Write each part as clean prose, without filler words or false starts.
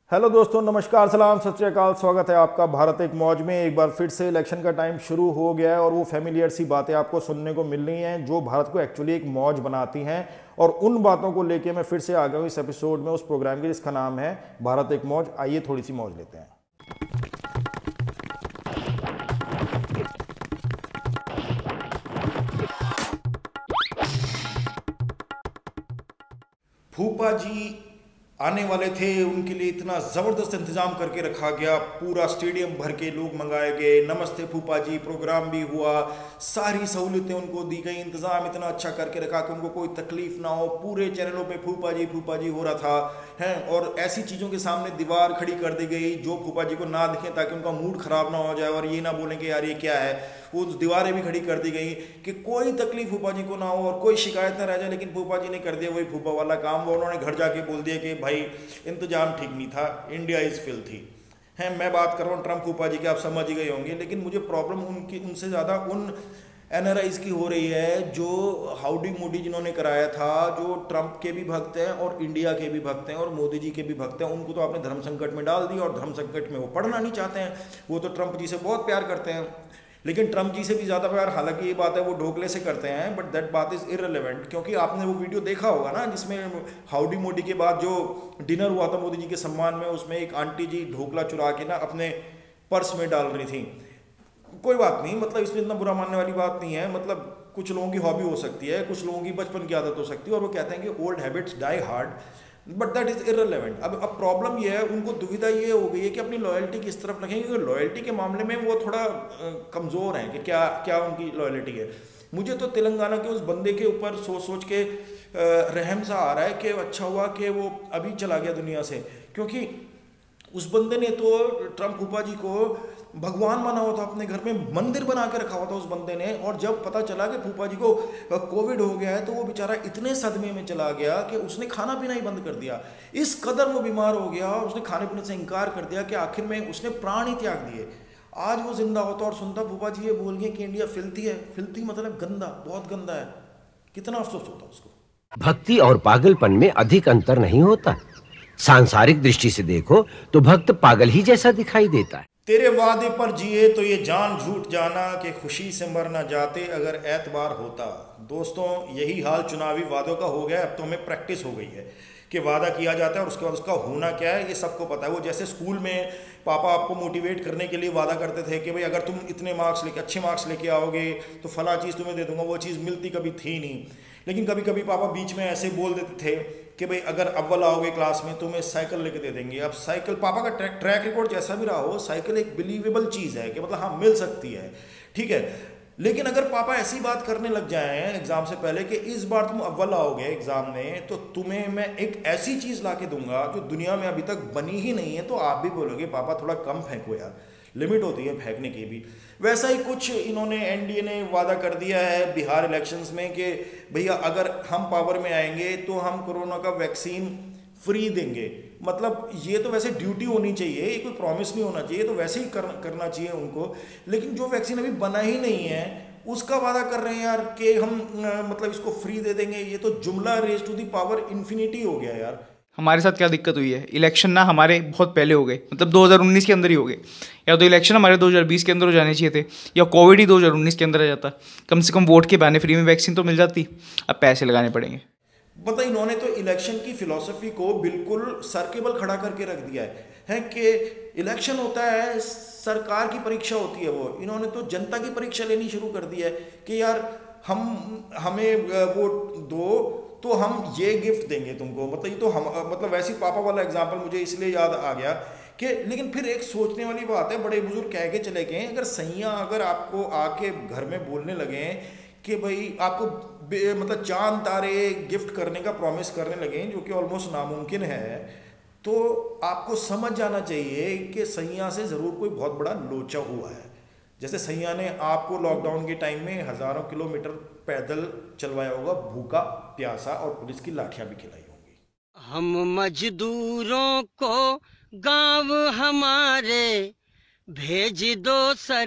Hello दोस्तों, नमस्कार, सलाम, सत श्री अकाल। स्वागत है आपका भारत एक मौज में। एक बार फिर से इलेक्शन का टाइम शुरू हो गया है और वो फेमिलियर सी बातें आपको सुनने को मिल रही हैं जो भारत को एक्चुअली एक मौज बनाती हैं। और उन बातों को लेके मैं फिर से आ गया हूँ इस एपिसोड में, उस प्रोग्राम के जिसका नाम है भारत एक मौज। आइए थोड़ी सी मौज लेते हैं। फूफा जी आने वाले थे, उनके लिए इतना ज़बरदस्त इंतज़ाम करके रखा गया, पूरा स्टेडियम भर के लोग मंगाए गए, नमस्ते फूफा जी प्रोग्राम भी हुआ, सारी सहूलतें उनको दी गई, इंतज़ाम इतना अच्छा करके रखा कि उनको कोई तकलीफ ना हो। पूरे चैनलों पे फूफा जी हो रहा था हैं। और ऐसी चीज़ों के सामने दीवार खड़ी कर दी गई जो फूफा जी को ना दिखें ताकि उनका मूड ख़राब ना हो जाए और ये ना बोलें कि यार ये क्या है। वो दीवारें भी खड़ी कर दी गई कि कोई तकलीफ फूफा जी को ना हो और कोई शिकायत ना रह जाए। लेकिन फूफा जी ने कर दिया वही फूफा वाला काम। वो उन्होंने घर जाके बोल दिया कि भाई इंतजाम ठीक नहीं था, इंडिया इज़ फिल्थी है। मैं बात कर रहा हूँ ट्रम्प फूफा जी के, आप समझ ही गए होंगे। लेकिन मुझे प्रॉब्लम उनसे ज़्यादा उन एनआरआईज़ की हो रही है जो हाउडी मोदी जिन्होंने कराया था, जो ट्रंप के भी भक्त हैं और इंडिया के भी भक्त हैं और मोदी जी के भी भक्त हैं। उनको तो आपने धर्म संकट में डाल दिया और धर्म संकट में वो पढ़ना नहीं चाहते हैं। वो तो ट्रंप जी से बहुत प्यार करते हैं, लेकिन ट्रंप जी से भी ज़्यादा प्यार, हालांकि ये बात है वो ढोकले से करते हैं, बट दैट बात इज़ इररिलेवेंट। क्योंकि आपने वो वीडियो देखा होगा ना जिसमें हाउडी मोदी के बाद जो डिनर हुआ था मोदी जी के सम्मान में, उसमें एक आंटी जी ढोकला चुरा के ना अपने पर्स में डाल रही थी। कोई बात नहीं, मतलब इसमें इतना बुरा मानने वाली बात नहीं है। मतलब कुछ लोगों की हॉबी हो सकती है, कुछ लोगों की बचपन की आदत हो सकती है और वो कहते हैं कि old habits die hard, but that is irrelevant. अब प्रॉब्लम ये है, उनको दुविधा ये हो गई है कि अपनी लॉयल्टी किस तरफ रखेंगे, क्योंकि लॉयल्टी के मामले में वो थोड़ा कमज़ोर हैं कि क्या क्या उनकी लॉयल्टी है। मुझे तो तेलंगाना के उस बंदे के ऊपर सोच सोच के रहम सा आ रहा है कि अच्छा हुआ कि वो अभी चला गया दुनिया से। क्योंकि उस बंदे ने तो ट्रंप फूफा जी को भगवान माना हुआ था, अपने घर में मंदिर बना के रखा हुआ था उस बंदे ने। और जब पता चला कि फूफा जी को कोविड हो गया है तो वो बेचारा इतने सदमे में चला गया कि उसने खाना पीना ही बंद कर दिया। इस कदर वो बीमार हो गया और उसने खाने पीने से इनकार कर दिया कि आखिर में उसने प्राण ही त्याग दिए। आज वो जिंदा होता और सुनता फूफा जी ये बोल गए कि इंडिया फिल्थी है। फिल्थी मतलब गंदा, बहुत गंदा है। कितना अफसोस होता उसको। भक्ति और पागलपन में अधिक अंतर नहीं होता। सांसारिक दृष्टि से देखो तो भक्त पागल ही जैसा दिखाई देता है। तेरे वादे पर जिए तो ये जान झूठ जाना कि खुशी से मर ना जाते अगर एतबार होता। दोस्तों, यही हाल चुनावी वादों का हो गया। अब तो हमें प्रैक्टिस हो गई है कि वादा किया जाता है और उसके बाद उसका होना क्या है ये सबको पता है। वो जैसे स्कूल में पापा आपको मोटिवेट करने के लिए वादा करते थे कि भाई अगर तुम इतने मार्क्स लेके, अच्छे मार्क्स लेके आओगे तो फला चीज़ तुम्हें दे दूंगा। वो चीज़ मिलती कभी थी नहीं। लेकिन कभी कभी पापा बीच में ऐसे बोल देते थे कि भाई अगर अव्वल आओगे क्लास में तुम्हें साइकिल लेके दे देंगे। अब साइकिल, पापा का ट्रैक रिकॉर्ड जैसा भी रहा हो, साइकिल एक बिलीवेबल चीज़ है कि मतलब हाँ मिल सकती है, ठीक है। लेकिन अगर पापा ऐसी बात करने लग जाए एग्जाम से पहले कि इस बार तुम अव्वल आओगे एग्जाम में तो तुम्हें मैं एक ऐसी चीज़ ला के दूंगा जो दुनिया में अभी तक बनी ही नहीं है, तो आप भी बोलोगे पापा थोड़ा कम फेंको यार, लिमिट होती है फेंकने की भी। वैसा ही कुछ इन्होंने एनडीए ने वादा कर दिया है बिहार इलेक्शंस में कि भैया अगर हम पावर में आएंगे तो हम कोरोना का वैक्सीन फ्री देंगे। मतलब ये तो वैसे ड्यूटी होनी चाहिए, ये कोई प्रॉमिस नहीं होना चाहिए, तो वैसे ही करना चाहिए उनको। लेकिन जो वैक्सीन अभी बना ही नहीं है उसका वादा कर रहे हैं यार कि हम मतलब इसको फ्री दे देंगे। ये तो जुमला raise to the power infinity हो गया यार। हमारे साथ क्या दिक्कत हुई है, इलेक्शन ना हमारे बहुत पहले हो गए, मतलब 2019 के अंदर ही हो गए। या तो इलेक्शन हमारे 2020 के अंदर हो जाने चाहिए थे या कोविड ही 2019 के अंदर आ जाता। कम से कम वोट के बहाने फ्री में वैक्सीन तो मिल जाती, अब पैसे लगाने पड़ेंगे। पता, इन्होंने तो इलेक्शन की फिलॉसफी को बिल्कुल सर के बल खड़ा करके रख दिया है कि इलेक्शन होता है, सरकार की परीक्षा होती है। वो इन्होंने तो जनता की परीक्षा लेनी शुरू कर दी है कि यार हमें वोट दो तो हम ये गिफ्ट देंगे तुमको। मतलब ये तो हम मतलब वैसे ही पापा वाला एग्जाम्पल मुझे इसलिए याद आ गया कि, लेकिन फिर एक सोचने वाली बात है, बड़े बुजुर्ग कह के चले गए, अगर सैया अगर आपको आके घर में बोलने लगे कि भाई आपको मतलब चांद तारे गिफ्ट करने का प्रॉमिस करने लगे जो कि ऑलमोस्ट नामुमकिन है, तो आपको समझ जाना चाहिए कि सैया से ज़रूर कोई बहुत बड़ा लोचा हुआ है। जैसे सैया ने आपको लॉकडाउन के टाइम में हज़ारों किलोमीटर पैदल चलवाया होगा, भूखा प्यासा, और पुलिस की लाठियां भी खिलाई होंगी। हम मजदूरों को गांव हमारे भेज दो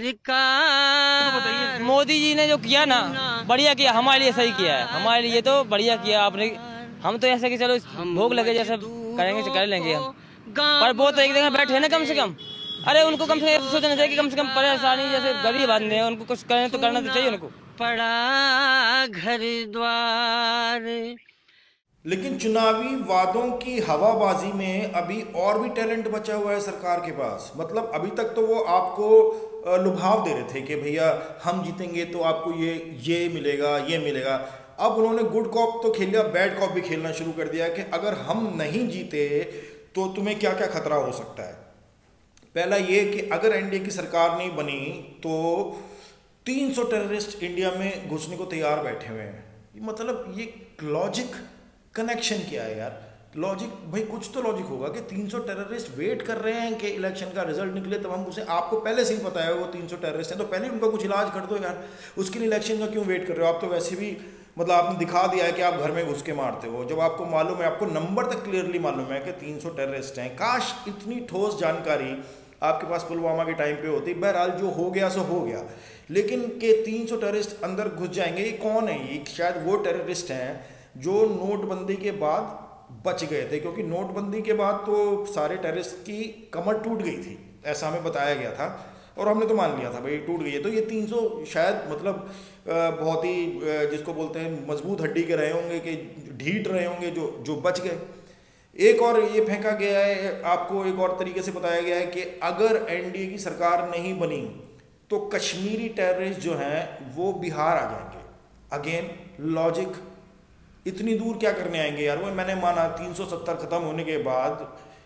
सरकार। मोदी जी ने जो किया ना बढ़िया किया, हमारे लिए सही किया है, हमारे लिए तो बढ़िया किया आपने। हम तो ऐसा कि चलो भोग लगे जैसा करेंगे कर लेंगे हम। पर वो तो एक जगह बैठे हैं ना कम से कम। अरे उनको कम से कम सोचना चाहिए कि कम से कम परेशानी, जैसे गरीब आदमी है उनको कुछ करें तो करना तो चाहिए उनको। पड़ा घर द्वार। लेकिन चुनावी वादों की हवाबाजी में अभी और भी टैलेंट बचा हुआ है सरकार के पास। मतलब अभी तक तो वो आपको लुभाव दे रहे थे कि भैया हम जीतेंगे तो आपको ये मिलेगा, ये मिलेगा। अब उन्होंने गुड कॉप तो खेल लिया, बैड कॉप भी खेलना शुरू कर दिया कि अगर हम नहीं जीते तो तुम्हें क्या क्या खतरा हो सकता है। पहला ये कि अगर एनडीए की सरकार नहीं बनी तो 300 टेररिस्ट इंडिया में घुसने को तैयार बैठे हुए हैं। मतलब ये लॉजिक कनेक्शन क्या है यार? लॉजिक भाई कुछ तो लॉजिक होगा कि 300 टेररिस्ट वेट कर रहे हैं कि इलेक्शन का रिजल्ट निकले तब हम उसे, आपको पहले से ही पता है वो 300 टेररिस्ट हैं तो पहले उनका कुछ इलाज कर दो यार। उसके लिए इलेक्शन का क्यों वेट कर रहे हो? आप तो वैसे भी मतलब आपने दिखा दिया है कि आप घर में घुस के मारते हो, जब आपको मालूम है, आपको नंबर तक क्लियरली मालूम है कि 300 टेररिस्ट हैं। काश इतनी ठोस जानकारी आपके पास पुलवामा के टाइम पे होती। बहरहाल जो हो गया सो हो गया, लेकिन के 300 टेररिस्ट अंदर घुस जाएंगे, ये कौन है? ये शायद वो टेररिस्ट हैं जो नोटबंदी के बाद बच गए थे, क्योंकि नोटबंदी के बाद तो सारे टेररिस्ट की कमर टूट गई थी, ऐसा हमें बताया गया था और हमने तो मान लिया था भाई टूट गई है। तो ये 300 शायद मतलब बहुत ही जिसको बोलते हैं मजबूत हड्डी के रहे होंगे, कि ढीठ रहे होंगे जो बच गए। एक और ये फेंका गया है, आपको एक और तरीके से बताया गया है कि अगर एनडीए की सरकार नहीं बनी तो कश्मीरी टेररिस्ट जो हैं वो बिहार आ जाएंगे। अगेन लॉजिक, इतनी दूर क्या करने आएंगे यार? वो मैंने माना 370 ख़त्म होने के बाद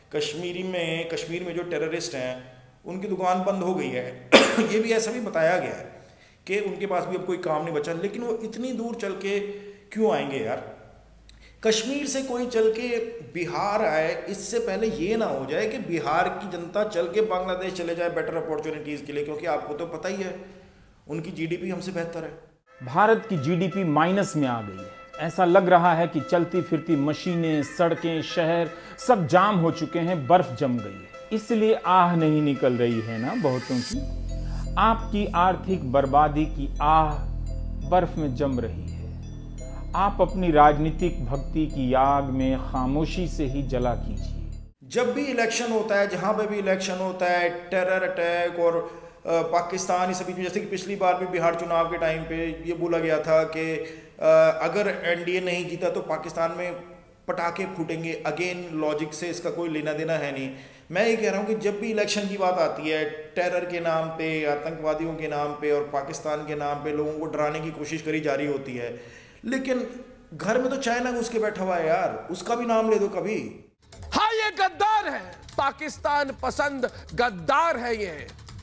कश्मीर में जो टेररिस्ट हैं उनकी दुकान बंद हो गई है ये भी ऐसा भी बताया गया है कि उनके पास भी अब कोई काम नहीं बचा। लेकिन वो इतनी दूर चल के क्यों आएंगे यार? कश्मीर से कोई चल के बिहार आए, इससे पहले ये ना हो जाए कि बिहार की जनता चल के बांग्लादेश चले जाए बेटर अपॉर्चुनिटीज़ के लिए, क्योंकि आपको तो पता ही है उनकी जीडीपी हमसे बेहतर है। भारत की जीडीपी माइनस में आ गई है। ऐसा लग रहा है कि चलती फिरती मशीनें, सड़कें, शहर सब जाम हो चुके हैं, बर्फ जम गई है। इसलिए आह नहीं निकल रही है ना बहुतों की। आपकी आर्थिक बर्बादी की आह बर्फ में जम रही है। आप अपनी राजनीतिक भक्ति की आग में खामोशी से ही जला कीजिए। जब भी इलेक्शन होता है, जहां पे भी इलेक्शन होता है, टेरर अटैक और पाकिस्तान ये सभी, जैसे कि पिछली बार भी बिहार चुनाव के टाइम पे ये बोला गया था कि अगर एनडीए नहीं जीता तो पाकिस्तान में पटाखे फूटेंगे। अगेन लॉजिक से इसका कोई लेना देना है नहीं। मैं ये कह रहा हूँ कि जब भी इलेक्शन की बात आती है, टेरर के नाम पे, आतंकवादियों के नाम पे और पाकिस्तान के नाम पे लोगों को डराने की कोशिश करी जा रही होती है, लेकिन घर में तो चाइना घुस के बैठा हुआ है यार, उसका भी नाम ले दो कभी। हाँ ये गद्दार है, पाकिस्तान पसंद गद्दार है ये।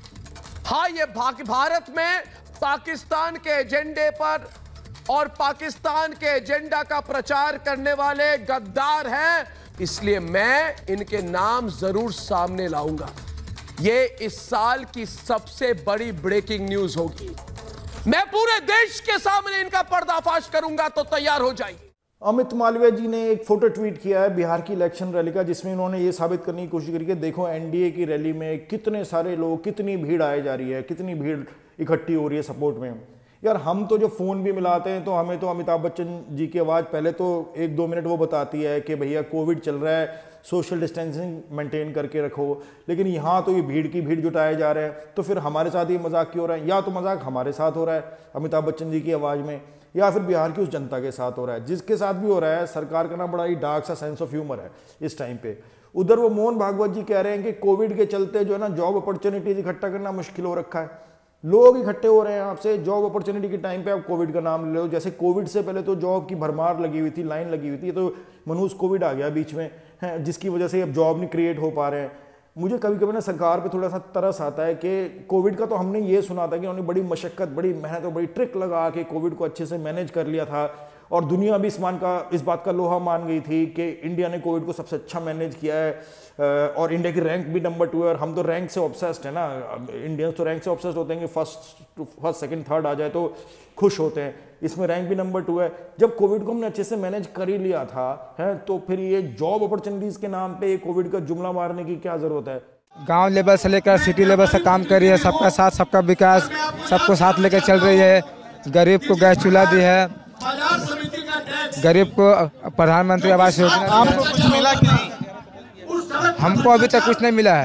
हाँ ये भारत में पाकिस्तान के एजेंडे पर और पाकिस्तान के एजेंडा का प्रचार करने वाले गद्दार हैं, इसलिए मैं इनके नाम जरूर सामने लाऊंगा। ये इस साल की सबसे बड़ी ब्रेकिंग न्यूज होगी। मैं पूरे देश के सामने इनका पर्दाफाश करूंगा, तो तैयार हो जाइए। अमित मालवीय जी ने एक फोटो ट्वीट किया है बिहार की इलेक्शन रैली का, जिसमें उन्होंने ये साबित करने की कोशिश करी कि देखो एनडीए की रैली में कितने सारे लोग, कितनी भीड़ आए जा रही है, कितनी भीड़ इकट्ठी हो रही है सपोर्ट में। यार हम तो जो फ़ोन भी मिलाते हैं तो हमें तो अमिताभ बच्चन जी की आवाज़ पहले तो 1-2 मिनट वो बताती है कि भैया कोविड चल रहा है, सोशल डिस्टेंसिंग मेंटेन करके रखो। लेकिन यहाँ तो ये भीड़ की भीड़ जुटाए जा रहे हैं, तो फिर हमारे साथ ये मजाक क्यों हो रहा है? या तो मजाक हमारे साथ हो रहा है अमिताभ बच्चन जी की आवाज़ में, या फिर बिहार की उस जनता के साथ हो रहा है। जिसके साथ भी हो रहा है, सरकार का ना बड़ा ही डार्क सा सेंस ऑफ ह्यूमर है इस टाइम पे। उधर वो मोहन भागवत जी कह रहे हैं कि कोविड के चलते जो है ना जॉब अपॉर्चुनिटीज इकट्ठा करना मुश्किल हो रखा है। लोग इकट्ठे हो रहे हैं आपसे जॉब अपॉर्चुनिटी के टाइम पे, आप कोविड का नाम ले लो। जैसे कोविड से पहले तो जॉब की भरमार लगी हुई थी, लाइन लगी हुई थी, तो मनहूस कोविड आ गया बीच में है, जिसकी वजह से अब जॉब नहीं क्रिएट हो पा रहे हैं। मुझे कभी कभी ना सरकार पे थोड़ा सा तरस आता है कि कोविड का तो हमने ये सुना था कि उन्होंने बड़ी मशक्कत, बड़ी मेहनत और बड़ी ट्रिक लगा के कोविड को अच्छे से मैनेज कर लिया था, और दुनिया भी इस बात का लोहा मान गई थी कि इंडिया ने कोविड को सबसे अच्छा मैनेज किया है और इंडिया की रैंक भी नंबर 2 है। और हम तो रैंक से ऑब्सेस्ड है ना, इंडियंस तो रैंक से ऑब्सेस्ड होते हैं कि फर्स्ट सेकंड थर्ड आ जाए तो खुश होते हैं। इसमें रैंक भी नंबर 2 है। जब कोविड को हमने अच्छे से मैनेज कर ही लिया था है, तो फिर ये जॉब अपॉर्चुनिटीज़ के नाम पे कोविड का जुमला मारने की क्या ज़रूरत है? गांव लेवल से लेकर सिटी लेवल से काम कर रही है, सबका साथ सबका विकास, सबको साथ लेकर चल रही है। गरीब को गैस चूल्हा दी है, गरीब को प्रधानमंत्री आवास योजना। आपको कुछ मिला कि नहीं? हमको अभी तक कुछ नहीं मिला है।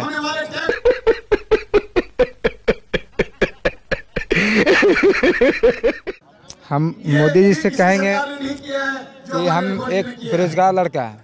हम मोदी जी से कहेंगे कि हम एक बेरोजगार लड़का है,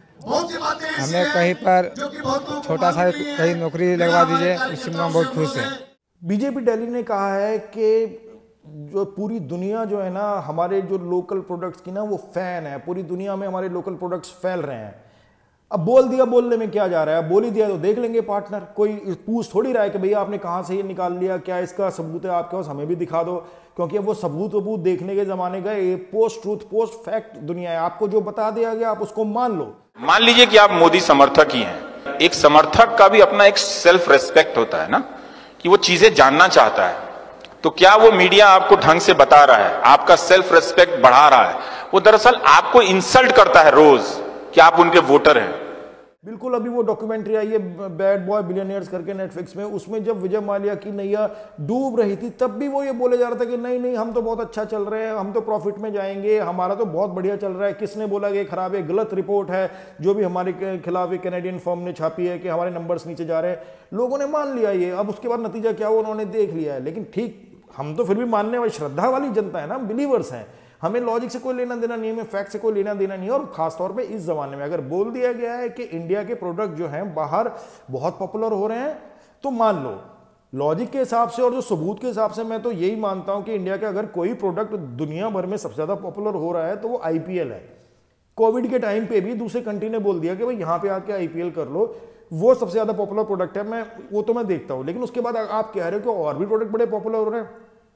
हमें कहीं पर छोटा सा कहीं नौकरी लगवा दीजिए, उससे हम बहुत खुश हैं। बीजेपी दिल्ली ने कहा है कि जो पूरी दुनिया जो है ना हमारे जो लोकल प्रोडक्ट्स की ना वो फैन है, पूरी दुनिया में हमारे लोकल प्रोडक्ट्स फैल रहे हैं। अब बोल दिया, बोलने में क्या जा रहा है, बोल ही दिया तो देख लेंगे पार्टनर, कोई पूछ थोड़ी रहा है कि भैया आपने कहाँ से ये निकाल लिया, क्या इसका सबूत है आपके पास, हमें भी दिखा दो, क्योंकि वो सबूत देखने के जमाने का ये पोस्ट ट्रूथ पोस्ट फैक्ट दुनिया है। आपको जो बता दिया गया आप उसको मान लो। मान लीजिए कि आप मोदी समर्थक ही हैं, एक समर्थक का भी अपना एक सेल्फ रेस्पेक्ट होता है ना, कि वो चीजें जानना चाहता है, तो क्या वो मीडिया आपको ढंग से बता रहा है, आपका सेल्फ रेस्पेक्ट बढ़ा रहा है, वो दरअसल आपको इंसल्ट करता है रोज कि आप उनके वोटर हैं। बिल्कुल, अभी वो डॉक्यूमेंट्री आई है बैड बॉय बिलियनियर्स करके नेटफ्लिक्स में, उसमें जब विजय माल्या की नैया डूब रही थी तब भी वो ये बोले जा रहा था कि नहीं नहीं हम तो बहुत अच्छा चल रहे हैं, हम तो प्रॉफिट में जाएंगे, हमारा तो बहुत बढ़िया चल रहा है। किसने बोला कि खराब है? गलत रिपोर्ट है जो भी हमारे खिलाफ एक कैनेडियन फर्म ने छापी है कि हमारे नंबर्स नीचे जा रहे हैं। लोगों ने मान लिया ये, अब उसके बाद नतीजा क्या हुआ उन्होंने देख लिया है। लेकिन ठीक, हम तो फिर भी मानने वाली श्रद्धा वाली जनता है ना, बिलीवर्स हैं, हमें लॉजिक से कोई लेना देना नहीं है, हमें फैक्ट से कोई लेना देना नहीं है। और खासतौर पे इस जमाने में अगर बोल दिया गया है कि इंडिया के प्रोडक्ट जो हैं बाहर बहुत पॉपुलर हो रहे हैं, तो मान लो लॉजिक के हिसाब से और जो सबूत के हिसाब से मैं तो यही मानता हूं कि इंडिया का अगर कोई प्रोडक्ट दुनिया भर में सबसे ज्यादा पॉपुलर हो रहा है तो वो आईपीएल है। कोविड के टाइम पे भी दूसरे कंट्री ने बोल दिया कि भाई यहाँ पे आके आईपीएल कर लो, वो सबसे ज्यादा पॉपुलर प्रोडक्ट है। वो तो मैं देखता हूँ, लेकिन उसके बाद आप कह रहे हो कि और भी प्रोडक्ट बड़े पॉपुलर हो रहे हैं,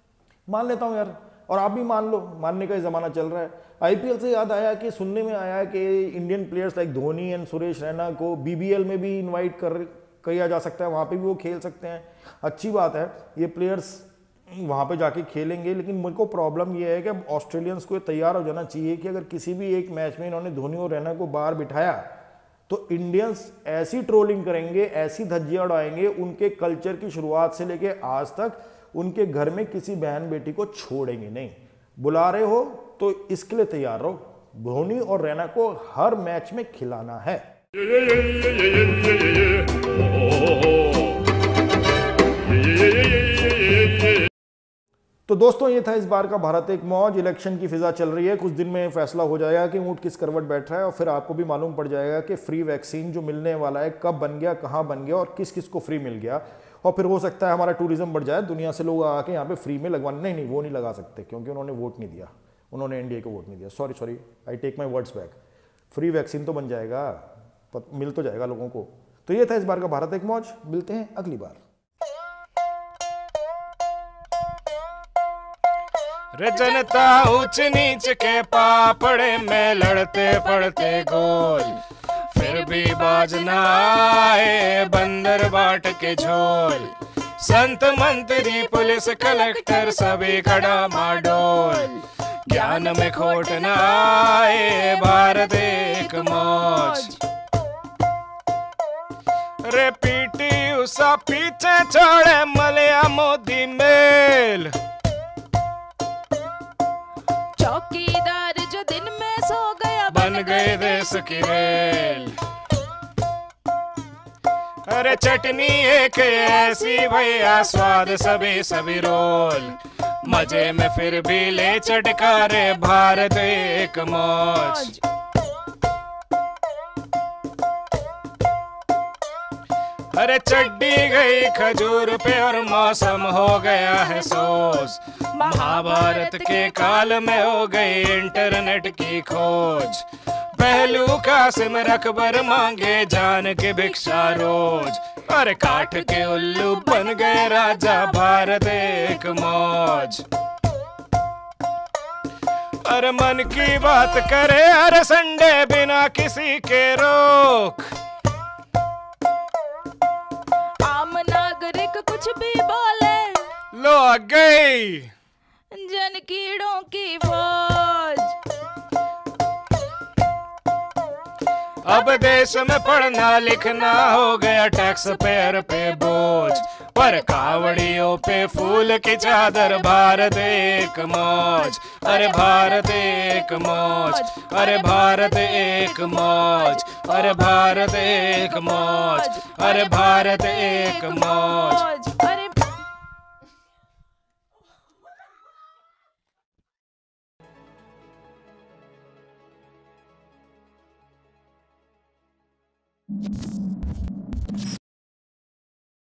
मान लेता हूँ यार, और आप भी मान लो, मानने का जमाना चल रहा है। आईपीएल से याद आया कि सुनने में आया कि Indian players like Dhoni and Suresh Raina को बीबीएल में भी इनवाइट किया जा सकता है, वहाँ पे भी वो खेल सकते हैं। अच्छी बात है, ये प्लेयर्स वहाँ पे जाके खेलेंगे। लेकिन मुझको प्रॉब्लम ये है कि अब ऑस्ट्रेलियंस को तैयार हो जाना चाहिए कि अगर किसी भी एक मैच में इन्होंने धोनी और रैना को बाहर बिठाया तो इंडियंस ऐसी ट्रोलिंग करेंगे, ऐसी धज्जियां उड़ाएंगे, उनके कल्चर की शुरुआत से लेके आज तक उनके घर में किसी बहन बेटी को छोड़ेंगे नहीं। बुला रहे हो तो इसके लिए तैयार रहो, धोनी और रैना को हर मैच में खिलाना है। तो दोस्तों, ये था इस बार का भारत एक मौज। इलेक्शन की फिजा चल रही है, कुछ दिन में फैसला हो जाएगा कि ऊंट किस करवट बैठ रहा है, और फिर आपको भी मालूम पड़ जाएगा कि फ्री वैक्सीन जो मिलने वाला है कब बन गया, कहां बन गया और किस किस को फ्री मिल गया। और फिर हो सकता है हमारा टूरिज्म बढ़ जाए, दुनिया से लोग आके यहाँ पे फ्री में लगवाने। नहीं, वो नहीं लगा सकते क्योंकि उन्होंने वोट नहीं दिया, उन्होंने एनडीए को वोट नहीं दिया। Sorry, I take my words back. Free vaccine तो बन जाएगा, मिल तो जाएगा लोगों को। तो ये था इस बार का भारत एक मौज। मिलते हैं अगली बार। रे जनता ऊंच नीच के पापड़े में लड़ते पड़ते गोल, फिर भी बाज न आए बंदर बाट के झोल। संत मंत्री पुलिस कलेक्टर सभी खड़ा माडोल, ज्ञान में खोट न आए भारत एक मौज। रे पीटी उसा पीछे छोड़े मलिया मोदी मेल, चौकीदार जो दिन में सो गया बन गए देश की रेल। अरे चटनी एक ऐसी भैया स्वाद सभी रोल, मजे में फिर भी ले चटकारे भारत एक मौज। अरे चड्डी गई खजूर पे और मौसम हो गया है सोस, महाभारत के काल में हो गई इंटरनेट की खोज। पहलू का सिम रखबर मांगे जान के भिक्षा रोज, अरे काठ के उल्लू बन गए राजा भारत एक मौज। अरे मन की बात करे हर संडे बिना किसी के रोक, आम नागरिक कुछ भी बोले लो आ गई जन कीड़ों की फौज। अब देश में पढ़ना लिखना हो गया टैक्स पेयर पे बोझ, पर कावड़ियों पे फूल की चादर, भारत एक मौज, अरे भारत एक मौज, अरे भारत एक मौज, अरे भारत एक मौज, अरे भारत एक मौज।